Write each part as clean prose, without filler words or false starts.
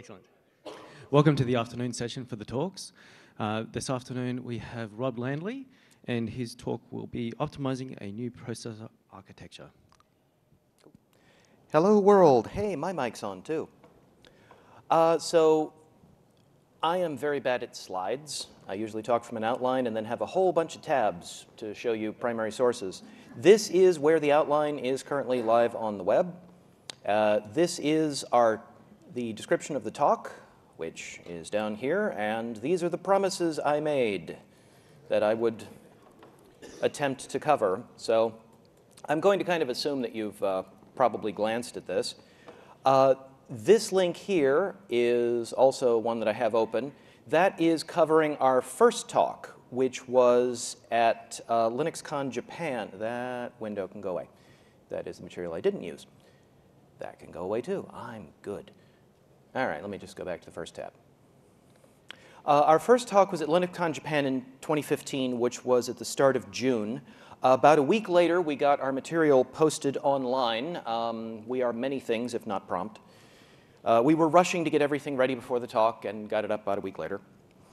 Excellent. Welcome to the afternoon session for the talks. This afternoon we have Rob Landley, and his talk will be optimizing a new processor architecture. Hello world. Hey, my mic's on too. So I am very bad at slides. I usually talk from an outline and then have a whole bunch of tabs to show you primary sources. This is where the outline is currently live on the web. This is the description of the talk, which is down here, and these are the promises I made that I would attempt to cover. So I'm going to kind of assume that you've probably glanced at this. This link here is also one that I have open. That is covering our first talk, which was at LinuxCon Japan. That window can go away. That is the material I didn't use. That can go away too. I'm good. All right, let me just go back to the first tab. Our first talk was at LinuxCon Japan in 2015, which was at the start of June. About a week later, we got our material posted online. We are many things, if not prompt. We were rushing to get everything ready before the talk and got it up about a week later.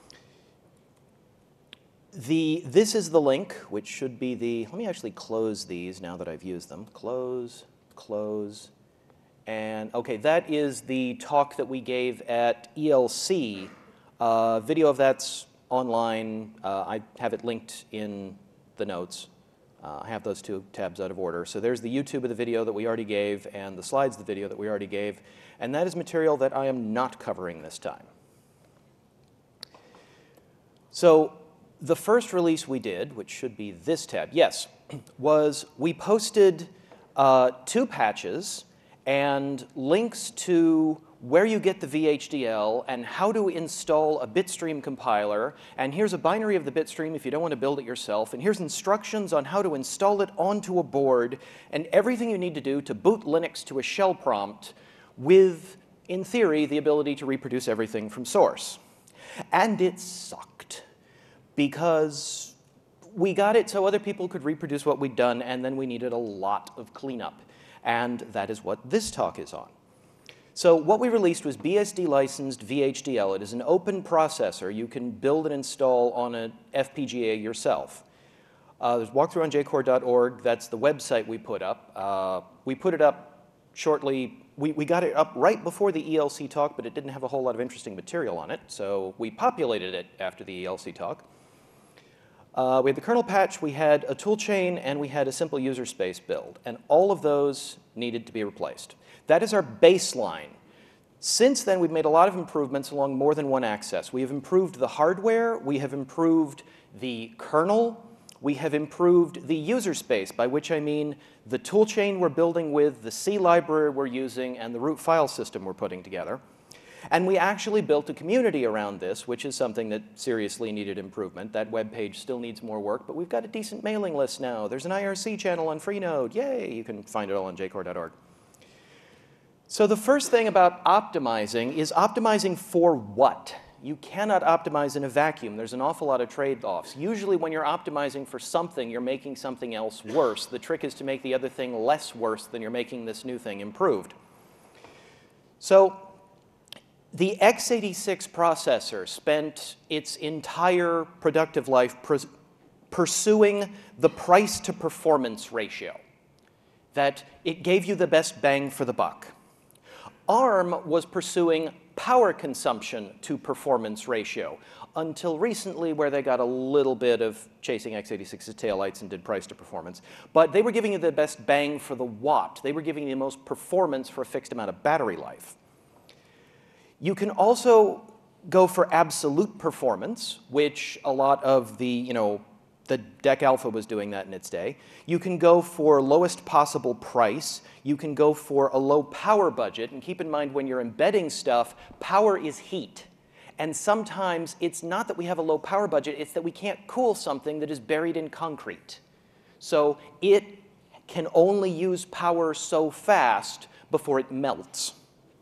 This is the link, which should be the, let me actually close these now that I've used them. Close, close. And OK, that is the talk that we gave at ELC. Video of that's online. I have it linked in the notes. I have those two tabs out of order. So there's the YouTube of the video that we already gave and the slides of the video that we already gave. And that is material that I am not covering this time. So the first release we did, which should be this tab, yes, was we posted 2 patches and links to where you get the VHDL and how to install a bitstream compiler. And here's a binary of the bitstream if you don't want to build it yourself. And here's instructions on how to install it onto a board and everything you need to do to boot Linux to a shell prompt with, in theory, the ability to reproduce everything from source. And it sucked because we got it so other people could reproduce what we'd done, and then we needed a lot of cleanup. And that is what this talk is on. So what we released was BSD licensed VHDL. It is an open processor. You can build and install on an FPGA yourself. There's walkthrough on jcore.org. That's the website we put up. We put it up shortly. We got it up right before the ELC talk, but it didn't have a whole lot of interesting material on it. So we populated it after the ELC talk. We had the kernel patch, we had a toolchain, and we had a simple user space build. And all of those needed to be replaced. That is our baseline. Since then, we've made a lot of improvements along more than one axis. We have improved the hardware. We have improved the kernel. We have improved the user space, by which I mean the toolchain we're building with, the C library we're using, and the root file system we're putting together. And we actually built a community around this, which is something that seriously needed improvement. That web page still needs more work, but we've got a decent mailing list now. There's an IRC channel on Freenode. Yay! You can find it all on jcore.org. So the first thing about optimizing is optimizing for what? You cannot optimize in a vacuum. There's an awful lot of trade-offs. Usually when you're optimizing for something, you're making something else worse. The trick is to make the other thing less worse than you're making this new thing improved. So the x86 processor spent its entire productive life pursuing the price-to-performance ratio, that it gave you the best bang for the buck. ARM was pursuing power consumption to performance ratio until recently, where they got a little bit of chasing x86's taillights and did price to performance. But they were giving you the best bang for the watt. They were giving you the most performance for a fixed amount of battery life. You can also go for absolute performance, which a lot of the DEC Alpha was doing that in its day. You can go for lowest possible price. You can go for a low power budget. And keep in mind, when you're embedding stuff, power is heat. And sometimes it's not that we have a low power budget, it's that we can't cool something that is buried in concrete. So it can only use power so fast before it melts.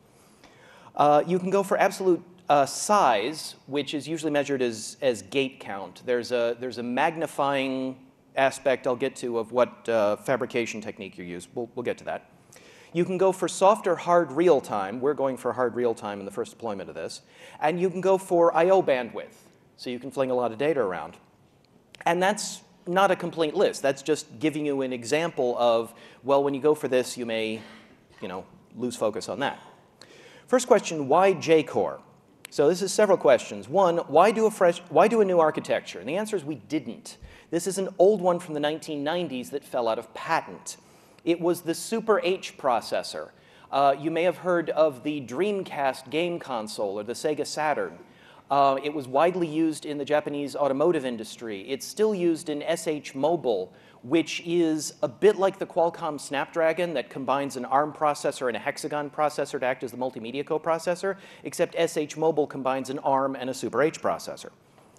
You can go for absolute size, which is usually measured as gate count. There's a magnifying aspect I'll get to of what fabrication technique you use. We'll get to that. You can go for soft or hard real time. We're going for hard real time in the first deployment of this. And you can go for I/O bandwidth, so you can fling a lot of data around. And that's not a complete list. That's just giving you an example of, well, when you go for this, you may, lose focus on that. First question, why J-core? So this is several questions. One, why do a new architecture? And the answer is we didn't. This is an old one from the 1990s that fell out of patent. It was the Super H processor. You may have heard of the Dreamcast game console or the Sega Saturn. It was widely used in the Japanese automotive industry. It's still used in SH Mobile, which is a bit like the Qualcomm Snapdragon that combines an ARM processor and a hexagon processor to act as the multimedia coprocessor, except SH Mobile combines an ARM and a Super H processor.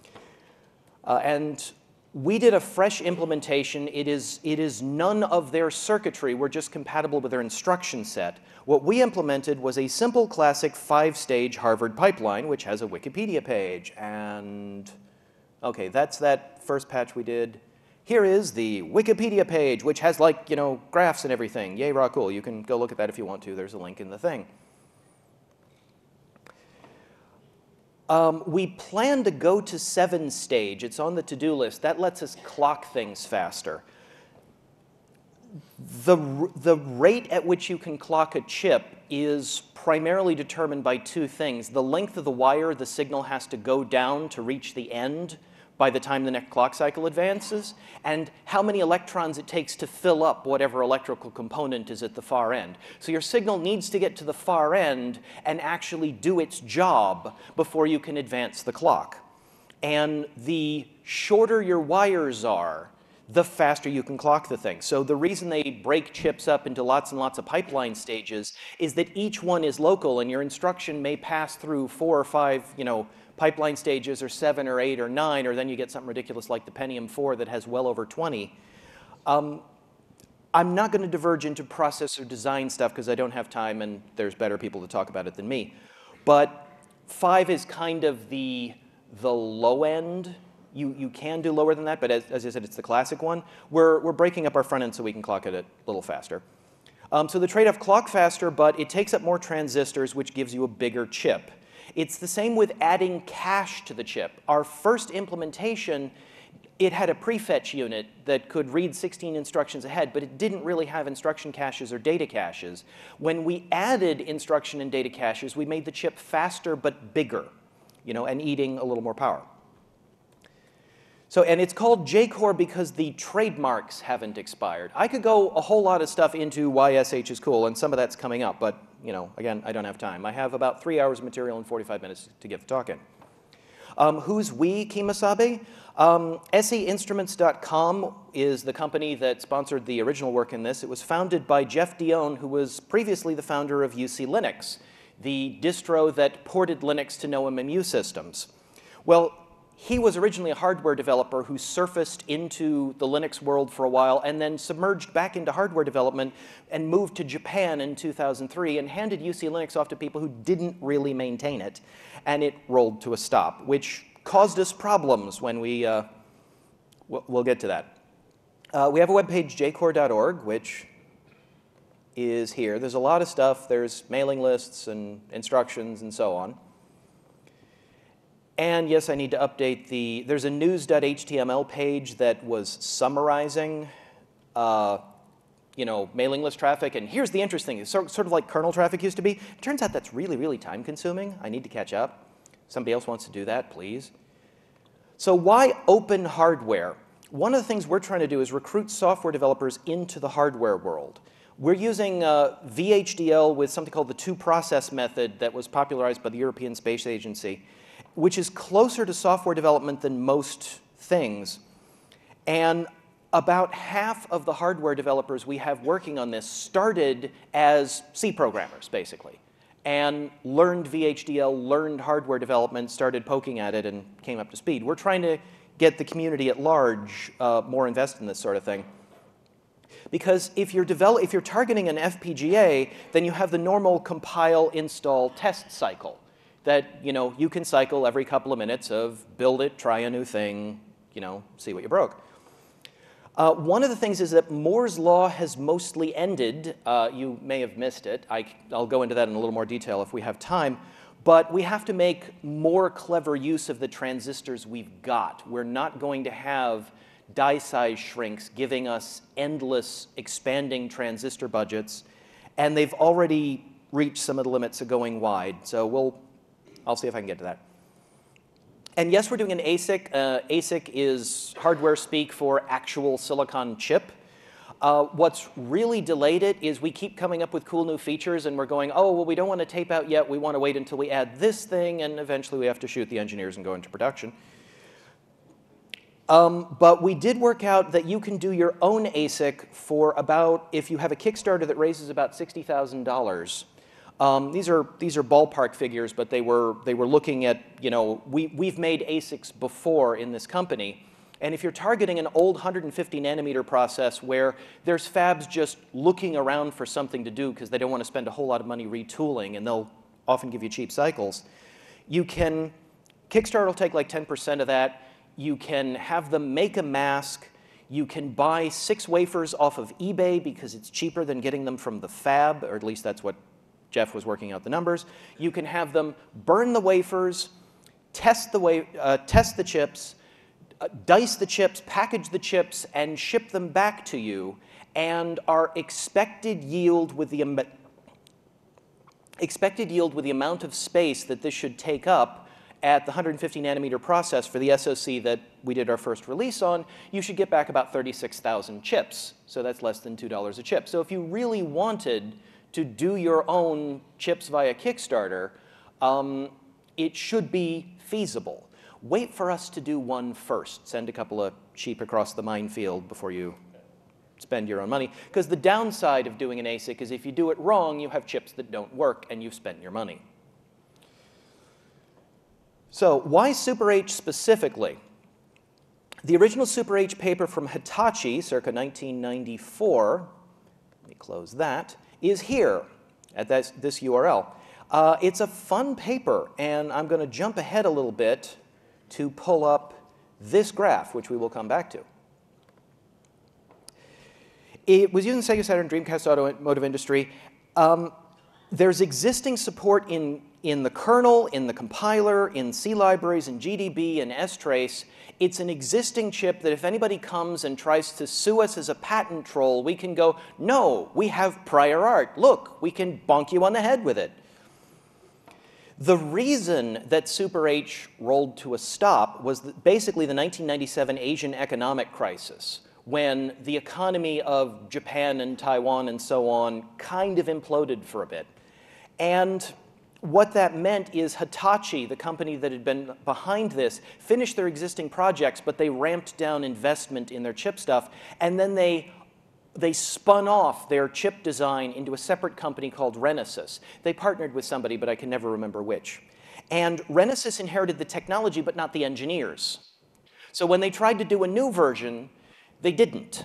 And we did a fresh implementation. It is none of their circuitry. We're just compatible with their instruction set. What we implemented was a simple classic 5-stage Harvard pipeline, which has a Wikipedia page. And OK, that's that first patch we did. Here is the Wikipedia page, which has, like, graphs and everything. Yay, raw, cool. You can go look at that if you want to. There's a link in the thing. We plan to go to 7-stage. It's on the to-do list. That lets us clock things faster. The rate at which you can clock a chip is primarily determined by two things. The length of the wire the signal has to go down to reach the end by the time the next clock cycle advances, and how many electrons it takes to fill up whatever electrical component is at the far end. So your signal needs to get to the far end and actually do its job before you can advance the clock. And the shorter your wires are, the faster you can clock the thing. So the reason they break chips up into lots and lots of pipeline stages is that each one is local, and your instruction may pass through 4 or 5, pipeline stages, or 7 or 8 or 9, or then you get something ridiculous like the Pentium 4 that has well over 20. I'm not going to diverge into processor design stuff because I don't have time, and there's better people to talk about it than me. But 5 is kind of the low end. You can do lower than that, but as I said, it's the classic one. We're breaking up our front end so we can clock it a little faster. So the trade-off, clock faster, but it takes up more transistors, which gives you a bigger chip. It's the same with adding cache to the chip. Our first implementation, it had a prefetch unit that could read 16 instructions ahead, but it didn't really have instruction caches or data caches. When we added instruction and data caches, we made the chip faster but bigger, and eating a little more power. So, and it's called J-core because the trademarks haven't expired. I could go a whole lot of stuff into why SH is cool, and some of that's coming up, but again, I don't have time. I have about 3 hours of material and 45 minutes to get the talk in. Who's we, Kemosabe? SEinstruments.com is the company that sponsored the original work in this. It was founded by Jeff Dion, who was previously the founder of UC Linux, the distro that ported Linux to no MMU systems. Well, he was originally a hardware developer who surfaced into the Linux world for a while and then submerged back into hardware development and moved to Japan in 2003 and handed UC Linux off to people who didn't really maintain it. And it rolled to a stop, which caused us problems when we, we'll get to that. We have a webpage, jcore.org, which is here. There's a lot of stuff. There's mailing lists and instructions and so on. And yes, I need to update there's a news.html page that was summarizing, mailing list traffic. And here's the interesting thing. It's sort of like kernel traffic used to be. It turns out that's really, really time consuming. I need to catch up. Somebody else wants to do that, please. So why open hardware? One of the things we're trying to do is recruit software developers into the hardware world. We're using VHDL with something called the two-process method that was popularized by the European Space Agency, which is closer to software development than most things. And about half of the hardware developers we have working on this started as C programmers, basically, and learned VHDL, learned hardware development, started poking at it, and came up to speed. We're trying to get the community at large more invested in this sort of thing. Because if you're targeting an FPGA, then you have the normal compile, install, test cycle that you can cycle every couple of minutes of build it, try a new thing, see what you broke. One of the things is that Moore's law has mostly ended. You may have missed it. I'll go into that in a little more detail if we have time. But we have to make more clever use of the transistors we've got. We're not going to have die size shrinks giving us endless expanding transistor budgets. And they've already reached some of the limits of going wide. So I'll see if I can get to that. And yes, we're doing an ASIC. ASIC is hardware speak for actual silicon chip. What's really delayed it is we keep coming up with cool new features, and we're going, oh, well, we don't want to tape out yet. We want to wait until we add this thing, and eventually we have to shoot the engineers and go into production. But we did work out that you can do your own ASIC for about, if you have a Kickstarter that raises about $60,000. These are ballpark figures, but they were looking at, we've made ASICs before in this company. And if you're targeting an old 150 nanometer process where there's fabs just looking around for something to do because they don't want to spend a whole lot of money retooling, and they'll often give you cheap cycles, Kickstarter will take like 10% of that. You can have them make a mask. You can buy 6 wafers off of eBay because it's cheaper than getting them from the fab, or at least that's what Jeff was working out the numbers. You can have them burn the wafers, test the chips, dice the chips, package the chips, and ship them back to you. And our expected yield with the amount of space that this should take up at the 150 nanometer process for the SoC that we did our first release on, you should get back about 36,000 chips. So that's less than $2 a chip. So if you really wanted to do your own chips via Kickstarter, it should be feasible. Wait for us to do one first. Send a couple of sheep across the minefield before you spend your own money. Because the downside of doing an ASIC is if you do it wrong, you have chips that don't work, and you've spent your money. So why Super H specifically? The original Super H paper from Hitachi, circa 1994, let me close that, is here at this URL. It's a fun paper, and I'm going to jump ahead a little bit to pull up this graph, which we will come back to. It was used in Sega Saturn, Dreamcast, automotive industry. There's existing support in the kernel, in the compiler, in C libraries, in GDB, and strace. It's an existing chip that if anybody comes and tries to sue us as a patent troll, we can go, no, we have prior art. Look, we can bonk you on the head with it. The reason that Super H rolled to a stop was basically the 1997 Asian economic crisis, when the economy of Japan and Taiwan and so on kind of imploded for a bit. And what that meant is Hitachi, the company that had been behind this, finished their existing projects, but they ramped down investment in their chip stuff, and then they spun off their chip design into a separate company called Renesas. They partnered with somebody, but I can never remember which. And Renesas inherited the technology, but not the engineers. So when they tried to do a new version, they didn't.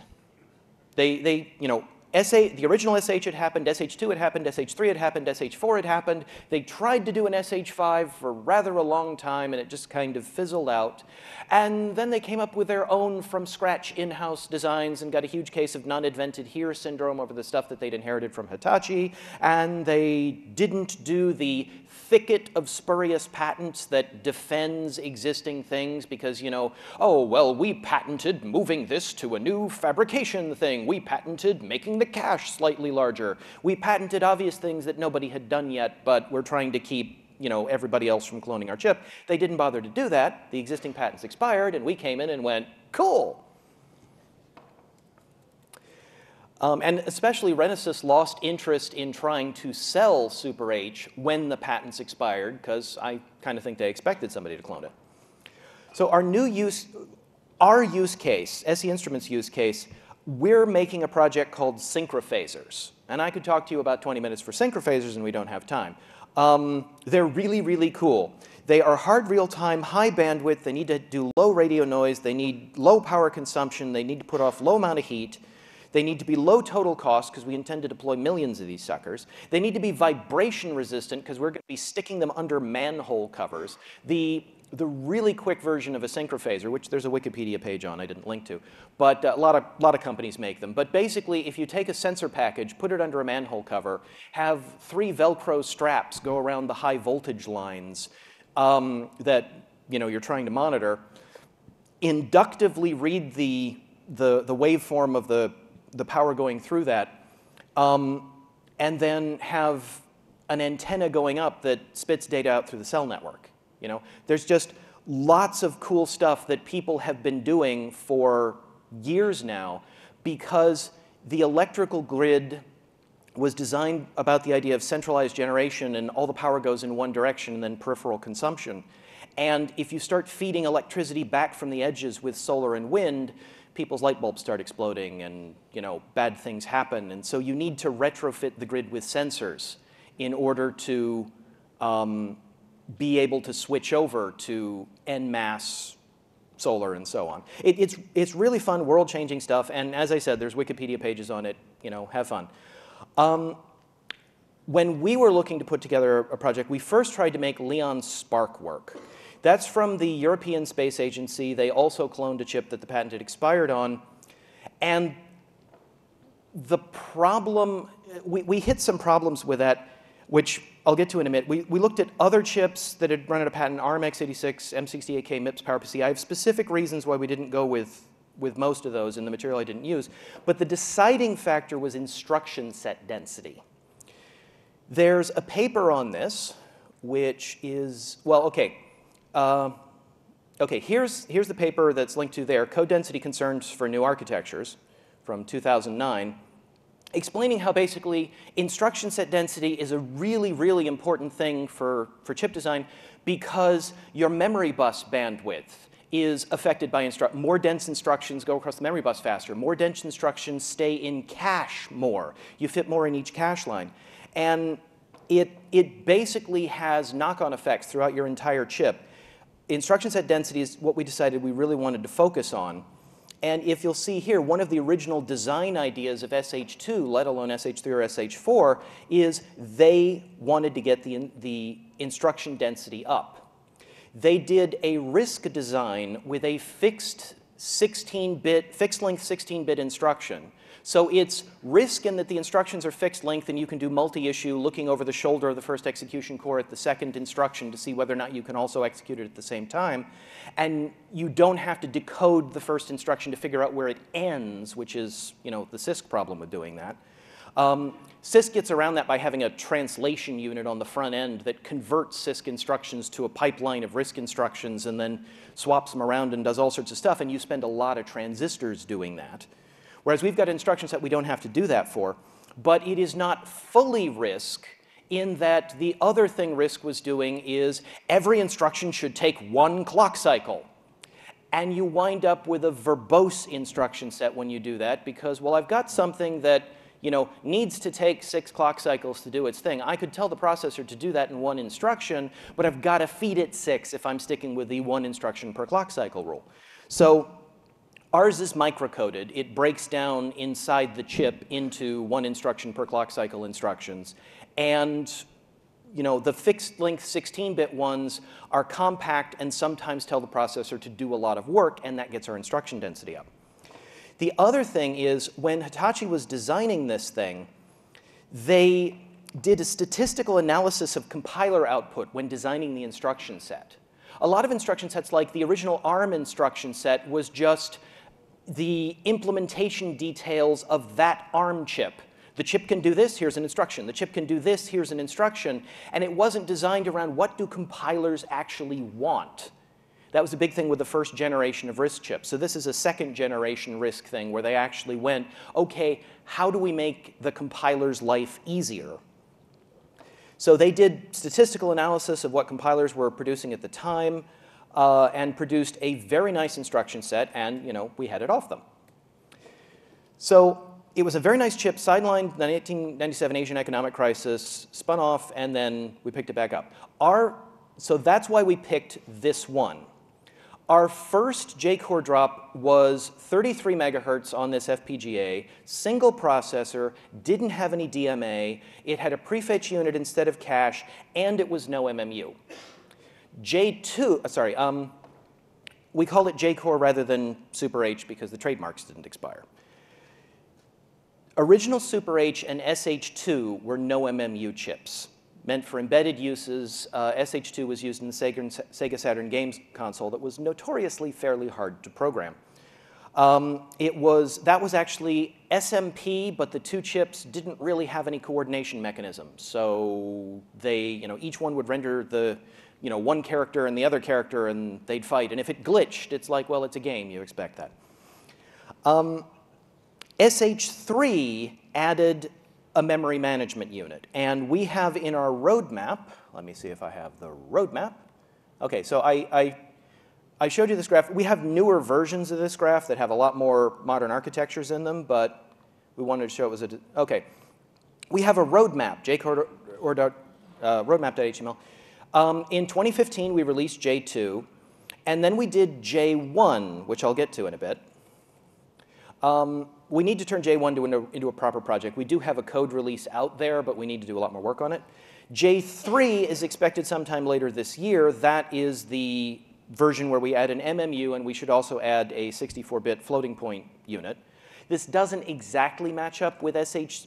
The original SH had happened, SH2 had happened, SH3 had happened, SH4 had happened. They tried to do an SH5 for rather a long time, and it just kind of fizzled out. And then they came up with their own from-scratch in-house designs and got a huge case of non-invented here syndrome over the stuff that they'd inherited from Hitachi. And they didn't do the thicket of spurious patents that defends existing things because, oh, well, we patented moving this to a new fabrication thing. We patented making the cache slightly larger. We patented obvious things that nobody had done yet, but we're trying to keep everybody else from cloning our chip. They didn't bother to do that. The existing patents expired, and we came in and went, cool. And especially Renesas lost interest in trying to sell Super H when the patents expired, because I kind of think they expected somebody to clone it. So our use case, SE Instruments use case, we're making a project called synchrophasers. And I could talk to you about 20 minutes for synchrophasers, and we don't have time. They're really, really cool. They are hard real-time, high bandwidth. They need to do low radio noise. They need low power consumption. They need to put off low amount of heat. They need to be low total cost because we intend to deploy millions of these suckers. They need to be vibration resistant because we're going to be sticking them under manhole covers. The the really quick version of a synchrophaser, which there's a Wikipedia page on I didn't link to, but a lot of companies make them. But basically, if you take a sensor package, put it under a manhole cover, have 3 Velcro straps go around the high voltage lines that you're trying to monitor, inductively read the waveform of the power going through that, and then have an antenna going up that spits data out through the cell network. There's just lots of cool stuff that people have been doing for years now because the electrical grid was designed about the idea of centralized generation and all the power goes in one direction and then peripheral consumption. And if you start feeding electricity back from the edges with solar and wind, people's light bulbs start exploding and bad things happen. And so you need to retrofit the grid with sensors in order to be able to switch over to en masse solar and so on. It's really fun, world-changing stuff. And as I said, there's Wikipedia pages on it. Have fun. When we were looking to put together a project, we first tried to make Leon's sparc work. That's from the European Space Agency. They also cloned a chip that the patent had expired on. And the problem, we hit some problems with that, which I'll get to in a minute. We looked at other chips that had run out of patent, ARM x86, M68K, MIPS, PowerPC. I have specific reasons why we didn't go with most of those in the material I didn't use. But the deciding factor was instruction set density. There's a paper on this, which is, well, OK. Here's the paper that's linked to there, Code Density Concerns for New Architectures from 2009. Explaining how basically instruction set density is a really, really important thing for chip design because your memory bus bandwidth is affected by more dense instructions go across the memory bus faster. More dense instructions stay in cache more. You fit more in each cache line. And it basically has knock-on effects throughout your entire chip. Instruction set density is what we decided we really wanted to focus on. And if you'll see here, one of the original design ideas of SH2, let alone SH3 or SH4, is they wanted to get the instruction density up. They did a RISC design with a fixed length 16-bit instruction. So it's RISC in that the instructions are fixed length and you can do multi-issue looking over the shoulder of the first execution core at the second instruction to see whether or not you can also execute it at the same time. And you don't have to decode the first instruction to figure out where it ends, which is the CISC problem with doing that. CISC gets around that by having a translation unit on the front end that converts CISC instructions to a pipeline of RISC instructions and then swaps them around and does all sorts of stuff. And you spend a lot of transistors doing that. Whereas we've got an instruction set we don't have to do that for. But it is not fully RISC in that the other thing RISC was doing is every instruction should take 1 clock cycle. And you wind up with a verbose instruction set when you do that because, well, I've got something that needs to take 6 clock cycles to do its thing. I could tell the processor to do that in 1 instruction, but I've got to feed it 6 if I'm sticking with the 1 instruction per clock cycle rule. So ours is microcoded. It breaks down inside the chip into 1 instruction per clock cycle instructions. And the fixed length 16-bit ones are compact and sometimes tell the processor to do a lot of work, and that gets our instruction density up. The other thing is when Hitachi was designing this thing, they did a statistical analysis of compiler output when designing the instruction set. A lot of instruction sets, like the original ARM instruction set, was just the implementation details of that ARM chip. The chip can do this, here's an instruction. The chip can do this, here's an instruction. And it wasn't designed around what do compilers actually want. That was a big thing with the first generation of RISC chips. So this is a second generation RISC thing where they actually went, OK, how do we make the compiler's life easier? So they did statistical analysis of what compilers were producing at the time and produced a very nice instruction set, and we had it off them. So it was a very nice chip, sidelined the 1997 Asian economic crisis, spun off, and then we picked it back up. So that's why we picked this one. Our first J-core drop was 33 megahertz on this FPGA, single processor, didn't have any DMA, it had a prefetch unit instead of cache, and it was no MMU. J2, sorry, we call it J-Core rather than Super H because the trademarks didn't expire. Original Super H and SH2 were no MMU chips. Meant for embedded uses, SH2 was used in the Sega Saturn games console that was notoriously fairly hard to program. That was actually SMP, but the two chips didn't really have any coordination mechanisms. So they, each one would render the, one character and the other character, and they'd fight. And if it glitched, it's like, well, it's a game. You expect that. SH3 added a memory management unit. And we have in our roadmap, let me see if I have the roadmap. OK, so I showed you this graph. We have newer versions of this graph that have a lot more modern architectures in them, but we wanted to show it was OK. We have a roadmap, roadmap.html. In 2015, we released J2, and then we did J1, which I'll get to in a bit. We need to turn J1 into a proper project. We do have a code release out there, but we need to do a lot more work on it. J3 is expected sometime later this year. That is the version where we add an MMU, and we should also add a 64-bit floating point unit. This doesn't exactly match up with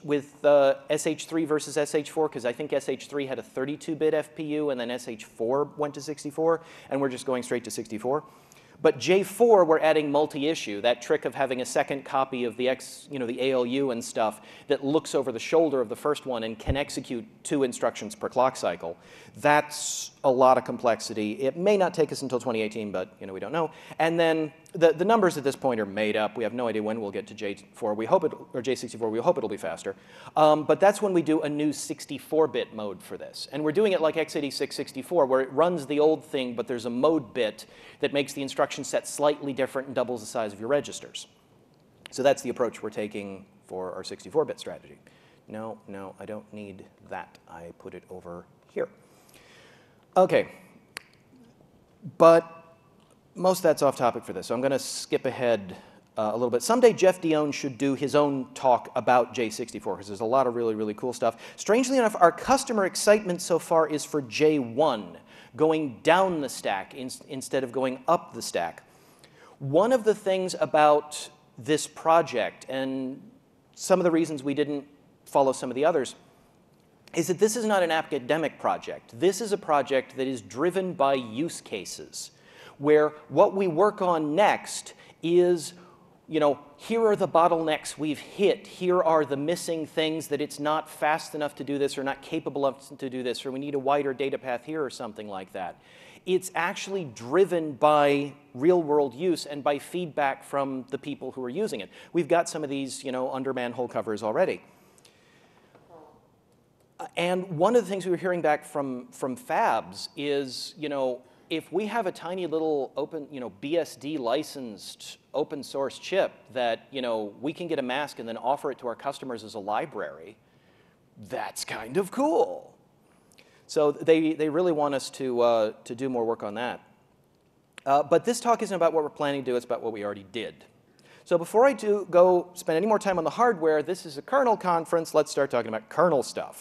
SH3 versus SH4, because I think SH3 had a 32-bit FPU, and then SH4 went to 64, and we're just going straight to 64. But J4, we're adding multi-issue, that trick of having a second copy of the the ALU and stuff that looks over the shoulder of the first one and can execute 2 instructions per clock cycle. That's a lot of complexity. It may not take us until 2018, but we don't know. And then the numbers at this point are made up. We have no idea when we'll get to J4. We hope or J64. We hope it'll be faster. But that's when we do a new 64-bit mode for this. And we're doing it like x86 64, where it runs the old thing, but there's a mode bit that makes the instruction set slightly different and doubles the size of your registers. So that's the approach we're taking for our 64-bit strategy. No, I don't need that. I put it over here. OK. But most of that's off topic for this, so I'm going to skip ahead a little bit. Someday, Jeff Dione should do his own talk about J64, because there's a lot of really, really cool stuff. Strangely enough, our customer excitement so far is for J1, going down the stack instead of going up the stack. One of the things about this project, and some of the reasons we didn't follow some of the others, is that this is not an academic project. This is a project that is driven by use cases, where what we work on next is, here are the bottlenecks we've hit. Here are the missing things that it's not fast enough to do this or not capable of to do this, or we need a wider data path here or something like that. It's actually driven by real-world use and by feedback from the people who are using it. We've got some of these, under manhole covers already. And one of the things we were hearing back from fabs is, if we have a tiny little open, BSD licensed open source chip that, we can get a mask and then offer it to our customers as a library, that's kind of cool. So they really want us to do more work on that. But this talk isn't about what we're planning to do, it's about what we already did. So before I go spend any more time on the hardware, this is a kernel conference, let's start talking about kernel stuff.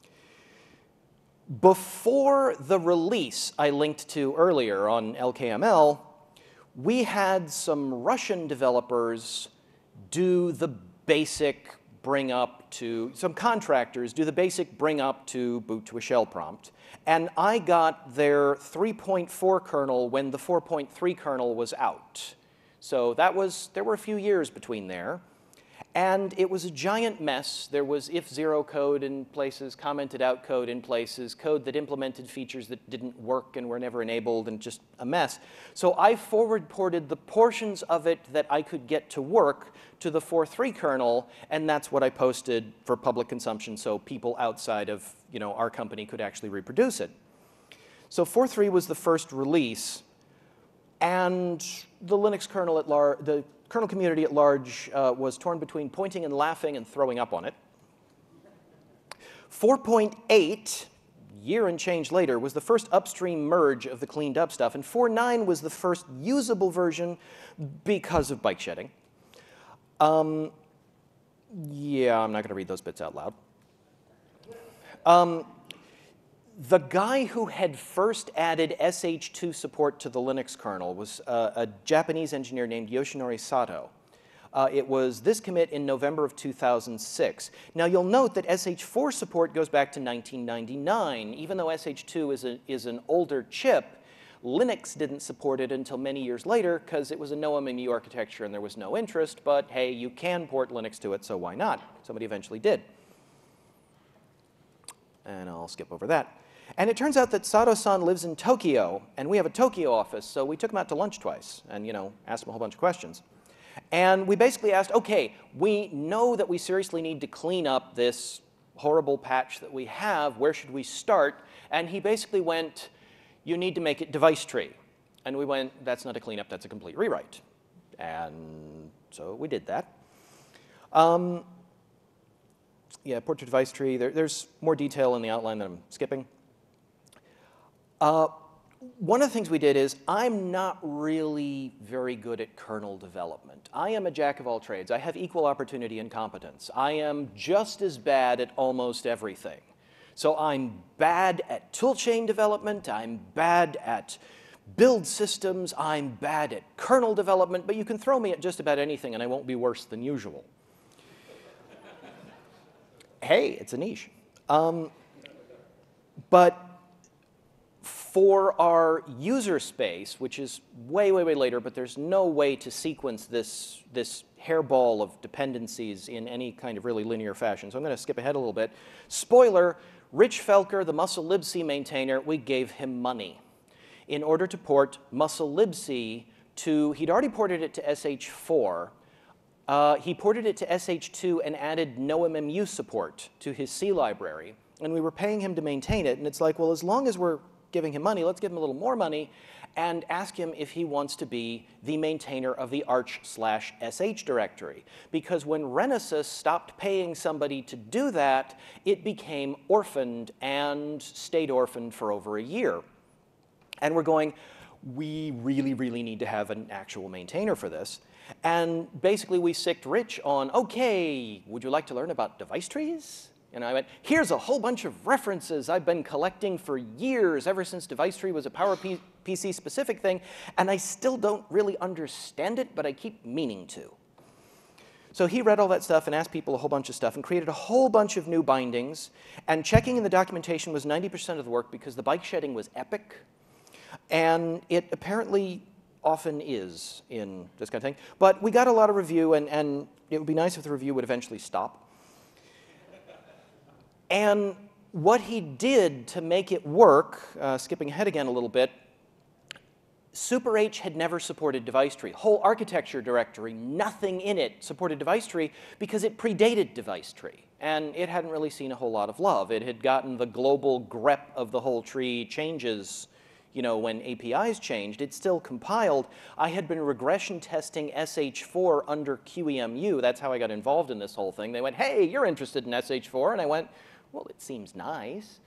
Before the release I linked to earlier on LKML, we had some Russian developers do the basic bring up to, some contractors do the basic bring up to boot to a shell prompt. And I got their 3.4 kernel when the 4.3 kernel was out. So there were a few years between there. And it was a giant mess. There was if-zero code in places, commented out code in places, code that implemented features that didn't work and were never enabled, and just a mess. So I forward ported the portions of it that I could get to work to the 4.3 kernel, and that's what I posted for public consumption so people outside of our company could actually reproduce it. So 4.3 was the first release, and the Linux kernel at large, the kernel community at large was torn between pointing and laughing and throwing up on it. 4.8, year and change later, was the first upstream merge of the cleaned up stuff, and 4.9 was the first usable version because of bike shedding. Yeah, I'm not going to read those bits out loud. The guy who had first added sh2 support to the Linux kernel was a Japanese engineer named Yoshinori Sato. It was this commit in November of 2006. Now you'll note that sh4 support goes back to 1999. Even though sh2 is an older chip, Linux didn't support it until many years later because it was a no-MMU architecture and there was no interest, but hey, you can port Linux to it, so why not? Somebody eventually did. And I'll skip over that. And it turns out that Sato-san lives in Tokyo, and we have a Tokyo office, so we took him out to lunch twice and, you know, asked him a whole bunch of questions. And we basically asked, okay, we know that we seriously need to clean up this horrible patch that we have. Where should we start? And he basically went, you need to make it device tree. And we went, that's not a cleanup, that's a complete rewrite. And so we did that. Yeah, port to device tree. There's more detail in the outline that I'm skipping. One of the things we did is I'm not really very good at kernel development. I am a jack of all trades. I have equal opportunity and competence. I am just as bad at almost everything. So I'm bad at toolchain development. I'm bad at build systems. I'm bad at kernel development. But you can throw me at just about anything, and I won't be worse than usual. Hey, it's a niche. But for our user space, which is way, way, way later, but there's no way to sequence this hairball of dependencies in any kind of really linear fashion. So I'm going to skip ahead a little bit. Spoiler, Rich Felker, the musl-libc maintainer, we gave him money in order to port musl-libc to, he'd already ported it to sh4. He ported it to sh2 and added no-MMU support to his C library. And we were paying him to maintain it. And it's like, well, as long as we're giving him money, let's give him a little more money and ask him if he wants to be the maintainer of the arch/sh directory. Because when Renesys stopped paying somebody to do that, it became orphaned and stayed orphaned for over a year. And we're going, we really, really need to have an actual maintainer for this. And basically we sicked Rich on, okay, would you like to learn about device trees? And I went, here's a whole bunch of references I've been collecting for years, ever since device tree was a PowerPC specific thing, and I still don't really understand it, but I keep meaning to. So he read all that stuff and asked people a whole bunch of stuff and created a whole bunch of new bindings, and checking in the documentation was 90% of the work because the bike shedding was epic, and it apparently often is in this kind of thing. But we got a lot of review, and it would be nice if the review would eventually stop. And what he did to make it work, skipping ahead again a little bit, Super H had never supported device tree. Whole architecture directory, nothing in it supported device tree because it predated device tree. And it hadn't really seen a whole lot of love. It had gotten the global grep of the whole tree changes, you know, when APIs changed. It still compiled. I had been regression testing sh4 under QEMU. That's how I got involved in this whole thing. They went, hey, you're interested in sh4? And I went, well, it seems nice.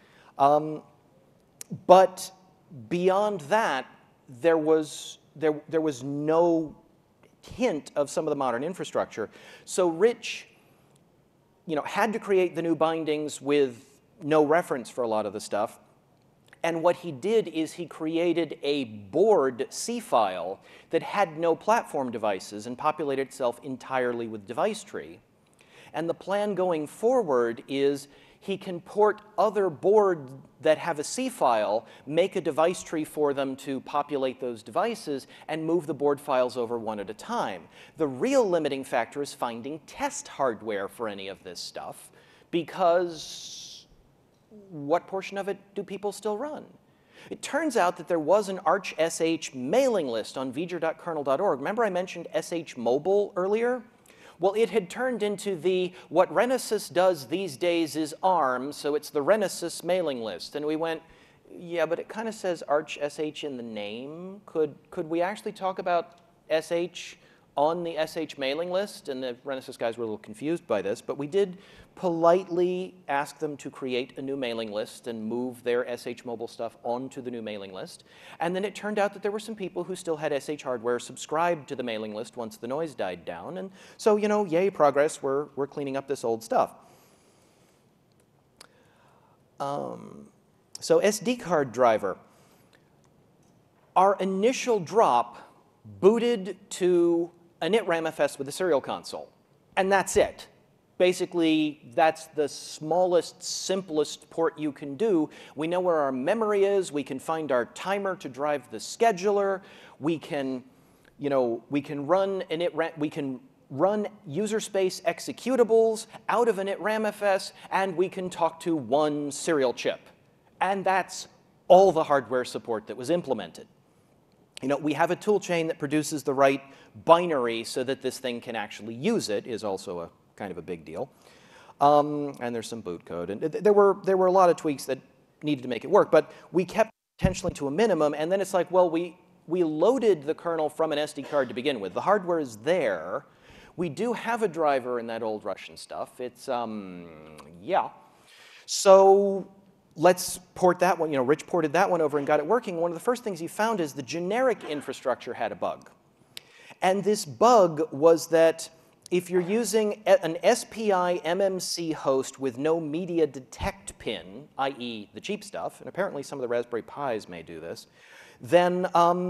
But beyond that, there was no hint of some of the modern infrastructure. So Rich, you know, had to create the new bindings with no reference for a lot of the stuff. And what he did is he created a board C file that had no platform devices and populated itself entirely with device tree. And the plan going forward is he can port other boards that have a C file, make a device tree for them to populate those devices, and move the board files over one at a time. The real limiting factor is finding test hardware for any of this stuff, because what portion of it do people still run? It turns out that there was an arch/sh mailing list on vger.kernel.org. Remember I mentioned sh mobile earlier? Well, it had turned into what Renesys does these days is ARM, so it's the Renesys mailing list. And we went, yeah, but it kind of says arch/sh in the name. Could we actually talk about sh on the sh mailing list? And the Renesys guys were a little confused by this, but we did politely ask them to create a new mailing list and move their sh mobile stuff onto the new mailing list. And then it turned out that there were some people who still had sh hardware subscribed to the mailing list once the noise died down. And so, you know, yay, progress, we're cleaning up this old stuff. So SD card driver. Our initial drop booted to a init ramfs with a serial console. And that's it. Basically, that's the smallest, simplest port you can do. We know where our memory is. We can find our timer to drive the scheduler. We can, run user space executables out of init ramfs, and we can talk to one serial chip. And that's all the hardware support that was implemented. We have a toolchain that produces the right binary so that this thing can actually use it, is also a kind of a big deal. And there's some boot code. And there were a lot of tweaks that needed to make it work, but we kept intentionally to a minimum, and then it's like, well, we loaded the kernel from an SD card to begin with. The hardware is there. We do have a driver in that old Russian stuff. It's, yeah. So let's port that one. Rich ported that one over and got it working. One of the first things he found is the generic infrastructure had a bug. And this bug was that if you're using an SPI MMC host with no media detect pin, i.e. the cheap stuff, and apparently some of the Raspberry Pis may do this, then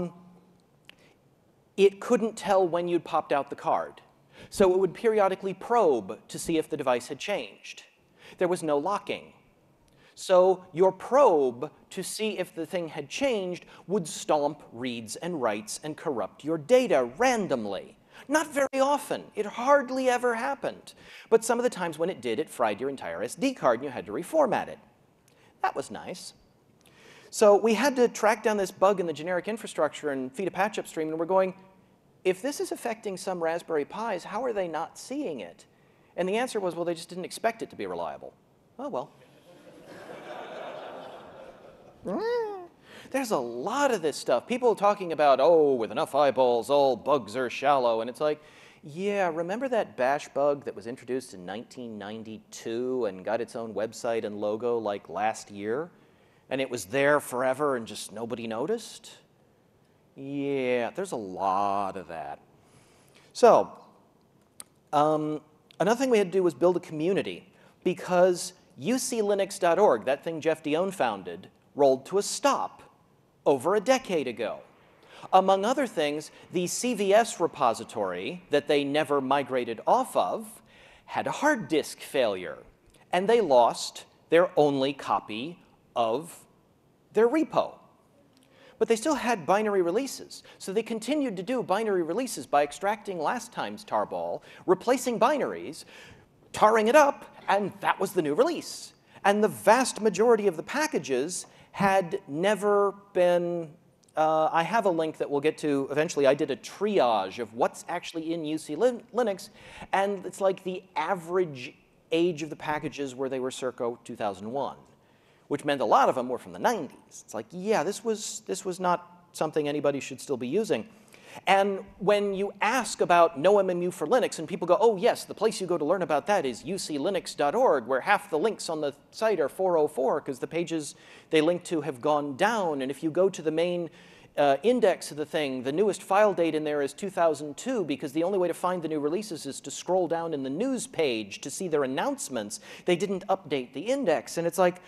it couldn't tell when you'd popped out the card. So it would periodically probe to see if the device had changed. There was no locking. So your probe to see if the thing had changed would stomp reads and writes and corrupt your data randomly. Not very often. It hardly ever happened. But some of the times when it did, it fried your entire SD card and you had to reformat it. That was nice. So we had to track down this bug in the generic infrastructure and feed a patch upstream, and we're going, if this is affecting some Raspberry Pis, how are they not seeing it? And the answer was, well, they just didn't expect it to be reliable. Oh, well. There's a lot of this stuff. People talking about, oh, with enough eyeballs, all bugs are shallow. And it's like, yeah, remember that bash bug that was introduced in 1992 and got its own website and logo like last year? And it was there forever and just nobody noticed? Yeah, there's a lot of that. So another thing we had to do was build a community, because uclinux.org, that thing Jeff Dione founded, rolled to a stop over a decade ago. Among other things, the CVS repository that they never migrated off of had a hard disk failure, and they lost their only copy of their repo. But they still had binary releases, so they continued to do binary releases by extracting last time's tarball, replacing binaries, tarring it up, and that was the new release. And the vast majority of the packages had never been, I have a link that we'll get to eventually. I did a triage of what's actually in UC Linux, and it's like the average age of the packages where they were circa 2001, which meant a lot of them were from the 90s. It's like, yeah, this was not something anybody should still be using. And when you ask about NoMMU for Linux, and people go, oh, yes, the place you go to learn about that is uclinux.org, where half the links on the site are 404 because the pages they link to have gone down. And if you go to the main index of the thing, the newest file date in there is 2002, because the only way to find the new releases is to scroll down in the news page to see their announcements. They didn't update the index. And it's like,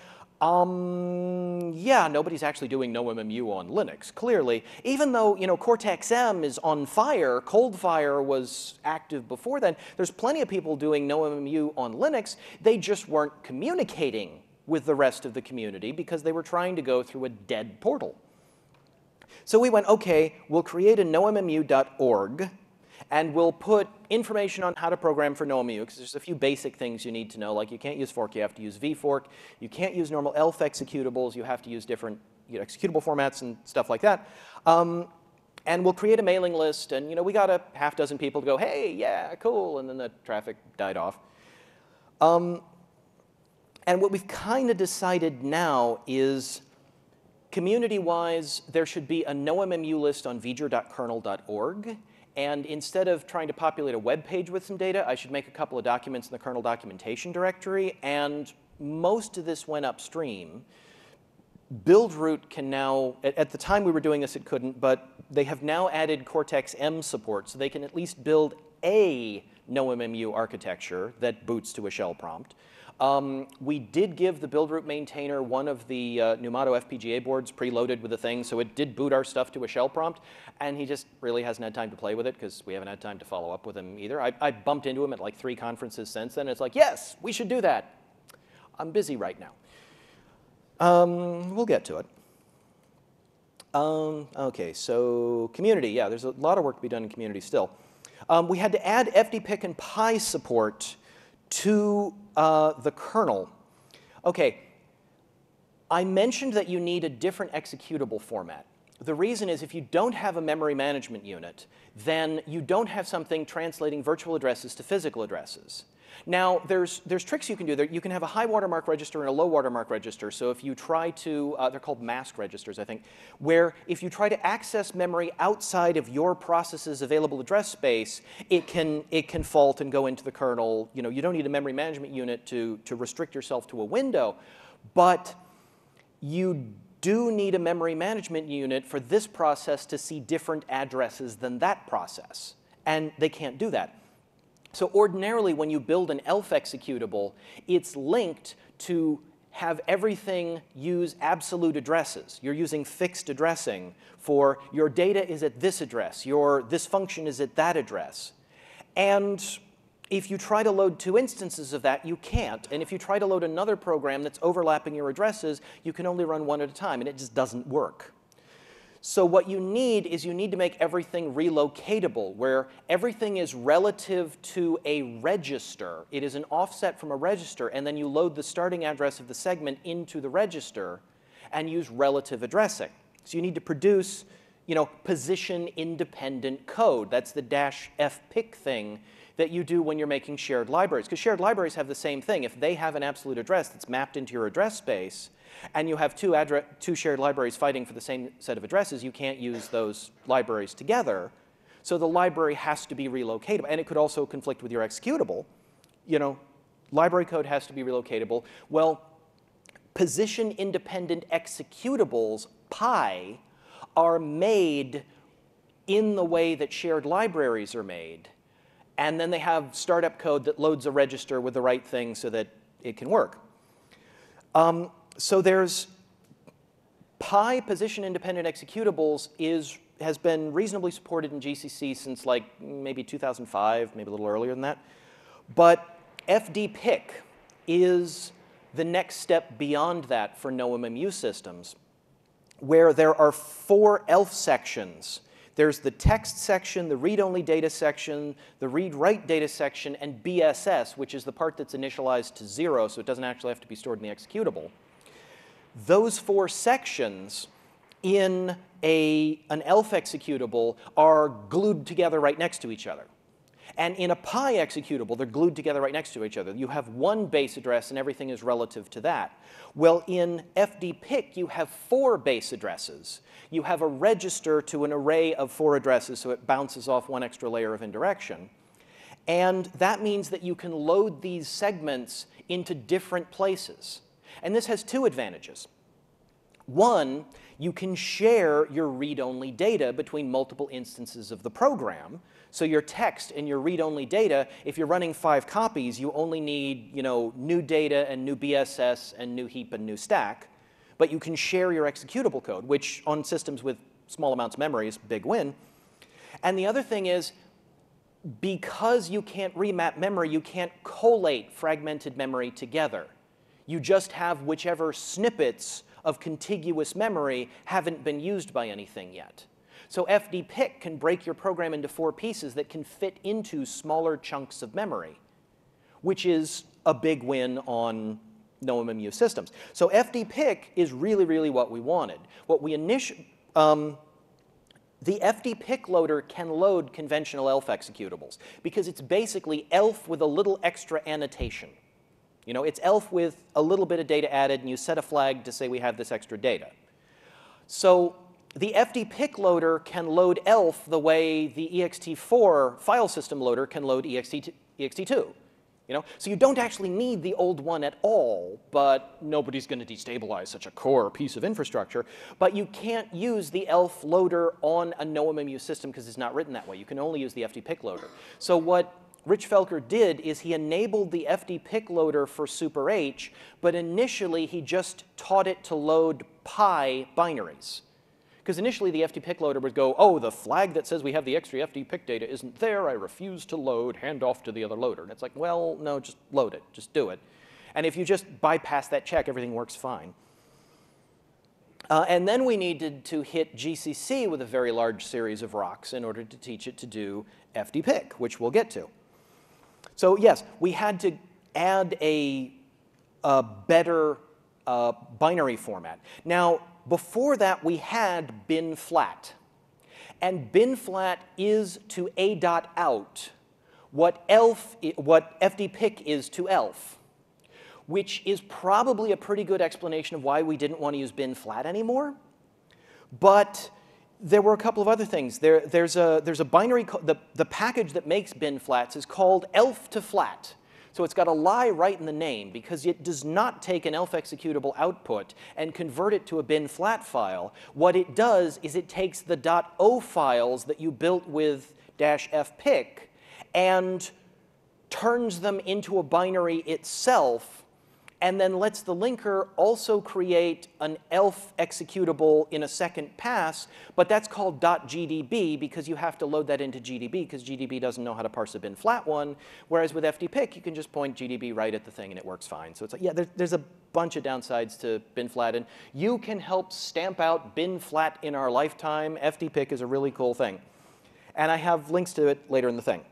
yeah, nobody's actually doing NoMMU on Linux, clearly. Even though, Cortex-M is on fire, ColdFire was active before then, there's plenty of people doing NoMMU on Linux. They just weren't communicating with the rest of the community because they were trying to go through a dead portal. So we went, OK, we'll create a nommu.org, and we'll put information on how to program for NoMMU, because there's a few basic things you need to know, like you can't use fork, you have to use vfork. You can't use normal ELF executables. You have to use different executable formats and stuff like that. And we'll create a mailing list, and we got a half dozen people to go, hey, yeah, cool, and then the traffic died off. And what we've kind of decided now is, community-wise, there should be a NoMMU list on vjr.kernel.org. And instead of trying to populate a web page with some data, I should make a couple of documents in the kernel documentation directory. And most of this went upstream. Buildroot can now, at the time we were doing this, it couldn't, but they have now added Cortex-M support, so they can at least build a NoMMU architecture that boots to a shell prompt. We did give the build root maintainer one of the Numato FPGA boards preloaded with the thing, so it did boot our stuff to a shell prompt, and he just really hasn't had time to play with it because we haven't had time to follow up with him either. I bumped into him at like 3 conferences since then, and it's like, yes, we should do that. I'm busy right now. We'll get to it. OK, so community, yeah, there's a lot of work to be done in community still. We had to add FDPIC and Pi support to the kernel. OK, I mentioned that you need a different executable format. The reason is if you don't have a memory management unit, then you don't have something translating virtual addresses to physical addresses. Now, there's tricks you can do there. You can have a high watermark register and a low watermark register. So if you try to, they're called mask registers, I think, where if you try to access memory outside of your process's available address space, it can fault and go into the kernel. You know, you don't need a memory management unit to restrict yourself to a window, but you do need a memory management unit for this process to see different addresses than that process, and they can't do that. So ordinarily, when you build an ELF executable, it's linked to have everything use absolute addresses. You're using fixed addressing for your data is at this address, this function is at that address. And if you try to load 2 instances of that, you can't. And if you try to load another program that's overlapping your addresses, you can only run one at a time, and it just doesn't work. So what you need is you need to make everything relocatable, where everything is relative to a register. It is an offset from a register, and then you load the starting address of the segment into the register and use relative addressing. So you need to produce, position-independent code. That's the -fpic thing that you do when you're making shared libraries. Because shared libraries have the same thing. If they have an absolute address that's mapped into your address space, and you have two shared libraries fighting for the same set of addresses, you can't use those libraries together. So the library has to be relocatable. And it could also conflict with your executable. Library code has to be relocatable. Well, position-independent executables, Pi, are made in the way that shared libraries are made. And then they have startup code that loads a register with the right thing so that it can work. So there's Pi position-independent executables has been reasonably supported in GCC since like maybe 2005, maybe a little earlier than that. But FDPIC is the next step beyond that for NoMMU systems, where there are 4 ELF sections. There's the text section, the read-only data section, the read-write data section, and BSS, which is the part that's initialized to 0, so it doesn't actually have to be stored in the executable. Those 4 sections in an ELF executable are glued together right next to each other. And in a Pi executable, they're glued together right next to each other. You have one base address, and everything is relative to that. Well, in FDPIC, you have 4 base addresses. You have a register to an array of 4 addresses, so it bounces off one extra layer of indirection. And that means that you can load these segments into different places. And this has 2 advantages. One, you can share your read-only data between multiple instances of the program. So your text and your read-only data, if you're running 5 copies, you only need new data and new BSS and new heap and new stack. But you can share your executable code, which on systems with small amounts of memory is a big win. And the other thing is, because you can't remap memory, you can't collate fragmented memory together. You just have whichever snippets of contiguous memory haven't been used by anything yet. So FDPIC can break your program into 4 pieces that can fit into smaller chunks of memory, which is a big win on NoMMU systems. So FDPIC is really, really what we wanted. The FDPIC loader can load conventional ELF executables because it's basically ELF with a little extra annotation. It's ELF with a little bit of data added, and you set a flag to say we have this extra data. So the FDPIC loader can load ELF the way the ext4 file system loader can load ext2. So you don't actually need the old one at all, but nobody's going to destabilize such a core piece of infrastructure. But you can't use the ELF loader on a NoMMU system because it's not written that way. You can only use the FDPIC loader. So what Rich Felker did is he enabled the FD-pick loader for Super H, but initially he just taught it to load pi binaries. Because initially the FD-pick loader would go, oh, the flag that says we have the extra FD-pick data isn't there, I refuse to load, hand off to the other loader. And it's like, well, no, just load it, just do it. And if you just bypass that check, everything works fine. And then we needed to hit GCC with a very large series of rocks in order to teach it to do FD-pick, which we'll get to. So yes, we had to add a better binary format. Now, before that, we had bin flat. And bin flat is to a dot out what FD-pick is to elf, which is probably a pretty good explanation of why we didn't want to use bin flat anymore. But there were a couple of other things. There's a binary, the package that makes bin flats is called elf to flat. So it's got a lie right in the name because it does not take an elf executable output and convert it to a bin flat file. What it does is it takes the .o files that you built with -fpick and turns them into a binary itself, and then lets the linker also create an elf executable in a second pass, but that's called .gdb because you have to load that into GDB because GDB doesn't know how to parse a bin flat one, whereas with FD-pick you can just point GDB right at the thing and it works fine. So it's like, yeah, there's a bunch of downsides to bin flat, and you can help stamp out bin flat in our lifetime. FD-pick is a really cool thing. And I have links to it later in the thing.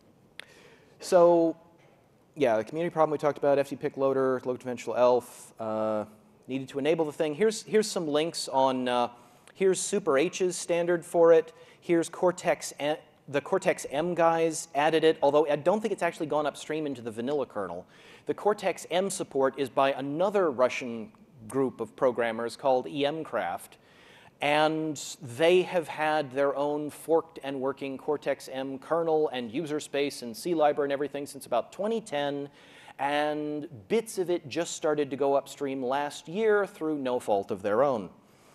So yeah, the community problem we talked about, FD-pick loader, low conventional elf, needed to enable the thing. Here's some links on, here's Super H's standard for it. Here's Cortex, the Cortex-M guys added it, although I don't think it's actually gone upstream into the vanilla kernel. The Cortex-M support is by another Russian group of programmers called EMcraft. And they have had their own forked and working Cortex-M kernel and user space and C library and everything since about 2010. And bits of it just started to go upstream last year through no fault of their own.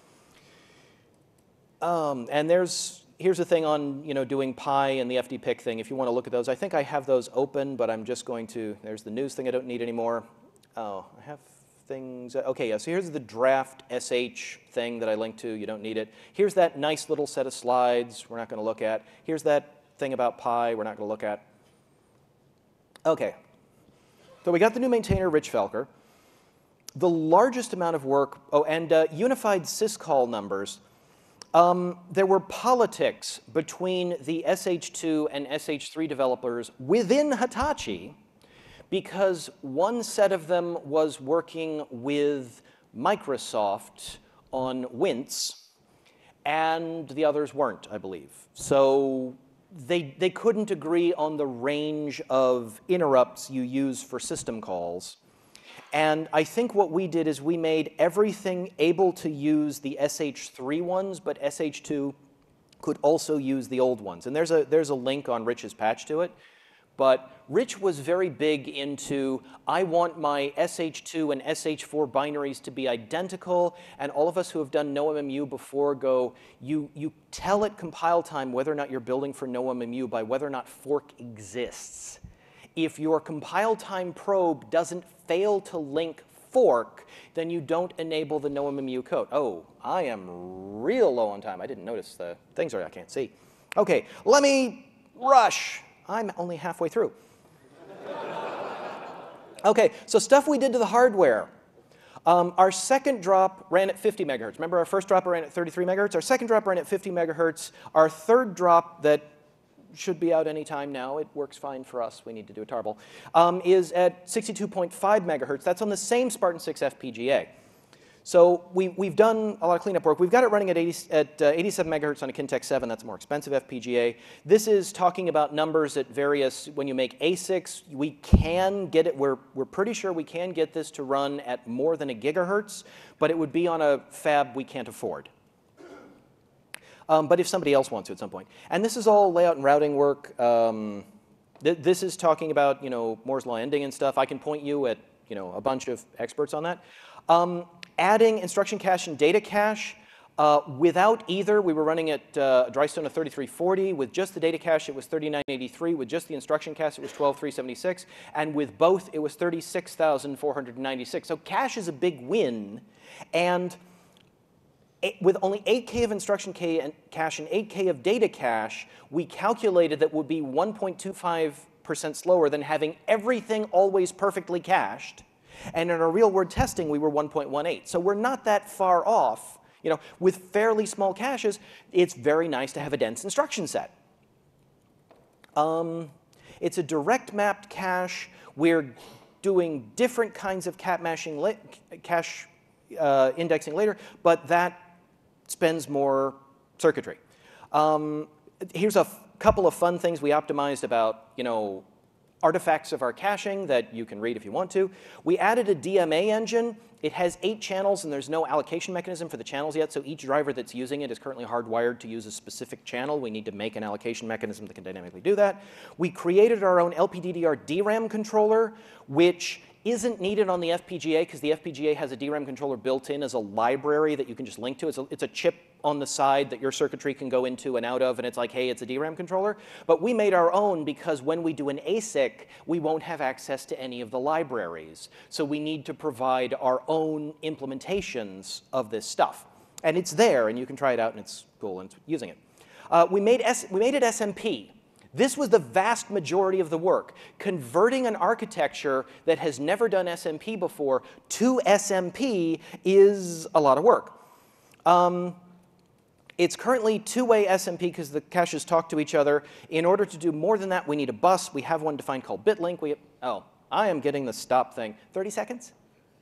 And here's a thing on doing pi and the FD-pick thing. If you want to look at those, I think I have those open, but I'm just going to, there's the news thing I don't need anymore. Oh, I have things. OK, yeah, so here's the draft SH thing that I linked to. You don't need it. Here's that nice little set of slides we're not going to look at. Here's that thing about pi we're not going to look at. OK, so we got the new maintainer, Rich Felker. The largest amount of work, oh, and unified syscall numbers. There were politics between the SH2 and SH3 developers within Hitachi, because one set of them was working with Microsoft on Wince, and the others weren't, I believe. So they couldn't agree on the range of interrupts you use for system calls. And I think what we did is we made everything able to use the SH3 ones, but SH2 could also use the old ones. And there's a link on Rich's patch to it. But Rich was very big into, I want my SH2 and SH4 binaries to be identical. And all of us who have done NoMMU before go, you tell at compile time whether or not you're building for NoMMU by whether or not fork exists. If your compile time probe doesn't fail to link fork, then you don't enable the NoMMU code. Oh, I am real low on time. I didn't notice the things I can't see. OK, let me rush. I'm only halfway through. OK, so stuff we did to the hardware. Our second drop ran at 50 megahertz. Remember, our first drop ran at 33 megahertz. Our second drop ran at 50 megahertz. Our third drop that should be out any time now, it works fine for us, we need to do a tarball, is at 62.5 megahertz. That's on the same Spartan 6 FPGA. So we've done a lot of cleanup work. We've got it running at 87 megahertz on a Kintex 7. That's a more expensive FPGA. This is talking about numbers at various, when you make ASICs, we can get it, we're pretty sure we can get this to run at more than a gigahertz, but it would be on a fab we can't afford. But if somebody else wants to at some point. And this is all layout and routing work. This is talking about Moore's law ending and stuff. I can point you at a bunch of experts on that. Adding instruction cache and data cache. Without either, we were running at Drystone of 3340. With just the data cache, it was 3983. With just the instruction cache, it was 12376. And with both, it was 36,496. So cache is a big win. And with only 8K of instruction cache and 8K of data cache, we calculated that would be 1.25% slower than having everything always perfectly cached. And in our real-world testing, we were 1.18. So we're not that far off. You know, with fairly small caches, it's very nice to have a dense instruction set. It's a direct mapped cache. We're doing different kinds of cache indexing later, but that spends more circuitry. Here's a couple of fun things we optimized about, you know, artifacts of our caching that you can read if you want to. We added a DMA engine. It has 8 channels, and there's no allocation mechanism for the channels yet, so each driver that's using it is currently hardwired to use a specific channel. We need to make an allocation mechanism that can dynamically do that. We created our own LPDDR DRAM controller, which isn't needed on the FPGA because the FPGA has a DRAM controller built in as a library that you can just link to. It's a chip on the side that your circuitry can go into and out of, and it's like, hey, it's a DRAM controller. But we made our own because when we do an ASIC, we won't have access to any of the libraries. So we need to provide our own implementations of this stuff. And it's there, and you can try it out, and it's cool, and it's using it. We made it SMP. This was the vast majority of the work. Converting an architecture that has never done SMP before to SMP is a lot of work. It's currently two-way SMP because the caches talk to each other. In order to do more than that, we need a bus. We have one defined called bitlink. Oh, I am getting the stop thing. 30 seconds?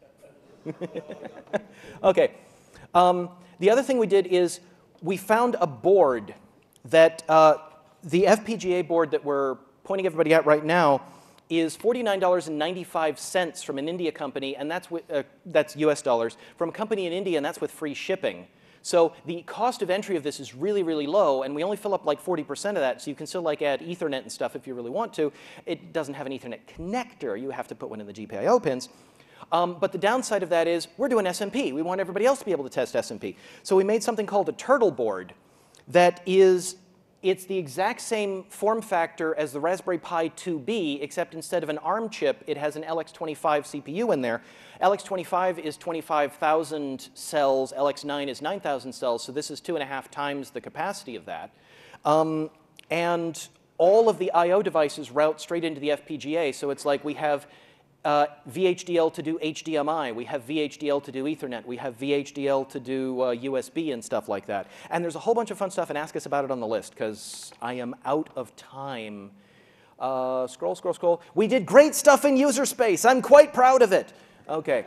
OK. The other thing we did is we found a board that the FPGA board that we're pointing everybody at right now is $49.95 from an India company, and that's US dollars, from a company in India, and that's with free shipping. So the cost of entry of this is really, really low, and we only fill up like 40% of that, so you can still like add Ethernet and stuff if you really want to. It doesn't have an Ethernet connector. You have to put one in the GPIO pins. But the downside of that is we're doing SMP. We want everybody else to be able to test SMP. So we made something called a turtle board that is it's the exact same form factor as the Raspberry Pi 2B, except instead of an ARM chip, it has an LX25 CPU in there. LX25 is 25,000 cells. LX9 is 9,000 cells. So this is 2.5 times the capacity of that. And all of the I/O devices route straight into the FPGA. So it's like we have VHDL to do HDMI. We have VHDL to do Ethernet. We have VHDL to do USB and stuff like that. And there's a whole bunch of fun stuff, and ask us about it on the list, because I am out of time. Scroll, scroll, scroll. We did great stuff in user space. I'm quite proud of it. OK.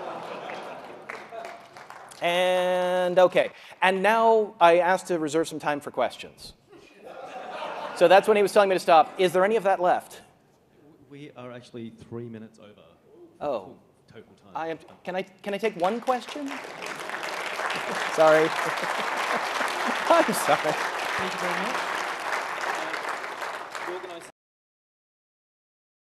And OK. And now I asked to reserve some time for questions. So that's when he was telling me to stop. Is there any of that left? We are actually 3 minutes over. Oh. Total time. Can I take one question? Sorry. I'm sorry. Thank you very much.